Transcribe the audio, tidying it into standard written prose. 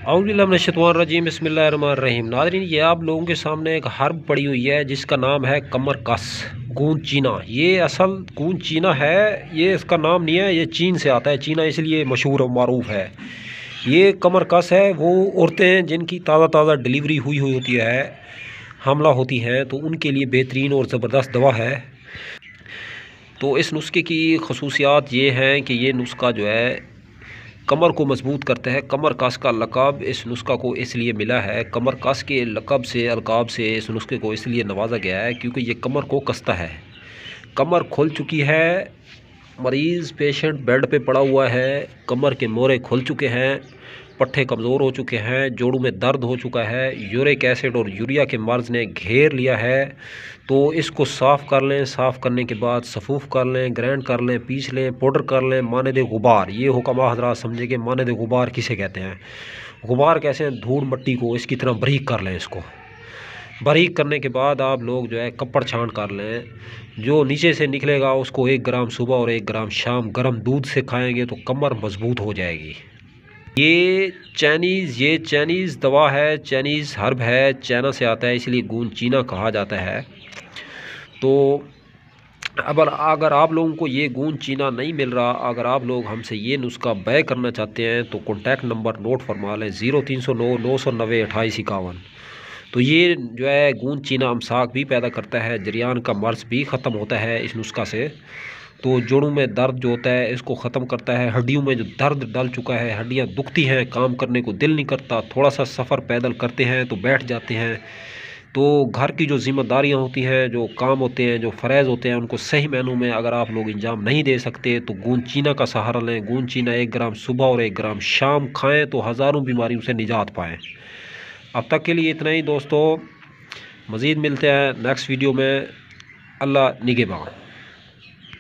औज़ुबिल्लाहिमिनश्शैतानिर्रजीम बिस्मिल्लाहिर्रहमानिर्रहीम। नाज़रीन, ये आप लोगों के सामने एक हर्ब पड़ी हुई है जिसका नाम है कमरकस गूंद चीना। ये असल गूंद चीना है, ये इसका नाम नहीं है, ये चीन से आता है। चीना इसलिए मशहूर और मारूफ है। ये कमरकस है, वो औरतें जिनकी ताज़ा डिलीवरी हुई होती है, हमला होती हैं, तो उनके लिए बेहतरीन और ज़बरदस्त दवा है। तो इस नुस्खे की खसूसियात ये हैं कि ये नुस्खा जो है कमर को मजबूत करता है। कमर कस का लक़ब इस नुस्खा को इसलिए मिला है, कमर कस के लक़ब से अलक़ाब से इस नुस्खे को इसलिए नवाजा गया है क्योंकि ये कमर को कसता है। कमर खुल चुकी है, मरीज़ पेशेंट बेड पे पड़ा हुआ है, कमर के मोरे खुल चुके हैं, पट्ठे कमज़ोर हो चुके हैं, जोड़ों में दर्द हो चुका है, यूरिक एसिड और यूरिया के मर्ज़ ने घेर लिया है, तो इसको साफ़ कर लें। साफ़ करने के बाद सफूफ़ कर लें, ग्राइंड कर लें, पीस लें, पाउडर कर लें। मानद गुबार, ये हुक्मा हज़रात समझे कि मानद गुबार किसे कहते हैं। गुबार कैसे हैं, धूल मट्टी को इसकी तरह बारीक कर लें। इसको बारीक करने के बाद आप लोग जो है कपड़ छान कर लें। जो नीचे से निकलेगा उसको 1 ग्राम सुबह और 1 ग्राम शाम गर्म दूध से खाएँगे तो कमर मज़बूत हो जाएगी। ये चाइनीज़ दवा है, चाइनीज़ हर्ब है, चाइना से आता है, इसलिए गूंद चीना कहा जाता है। तो अगर आप लोगों को ये गूंद चीना नहीं मिल रहा, अगर आप लोग हमसे ये नुस्खा बै करना चाहते हैं तो कॉन्टैक्ट नंबर नोट फरमा लें 0309 990 2851। तो ये जो है गूंद चीना अमसाक भी पैदा करता है, जरियान का मर्ज़ भी ख़त्म होता है इस नुस्खा से। तो जोड़ों में दर्द जो होता है इसको ख़त्म करता है। हड्डियों में जो दर्द डल चुका है, हड्डियां दुखती हैं, काम करने को दिल नहीं करता, थोड़ा सा सफ़र पैदल करते हैं तो बैठ जाते हैं, तो घर की जो ज़िम्मेदारियां होती हैं, जो काम होते हैं, जो फ़रज़ होते हैं, उनको सही मायनों में अगर आप लोग इंजाम नहीं दे सकते तो गूंद चीना का सहारा लें। गूंद चीना 1 ग्राम सुबह और 1 ग्राम शाम खाएँ तो हज़ारों बीमारियों से निजात पाएँ। अब तक के लिए इतना ही दोस्तों, मज़ीद मिलते हैं नेक्स्ट वीडियो में। अल्लाह निगहबान।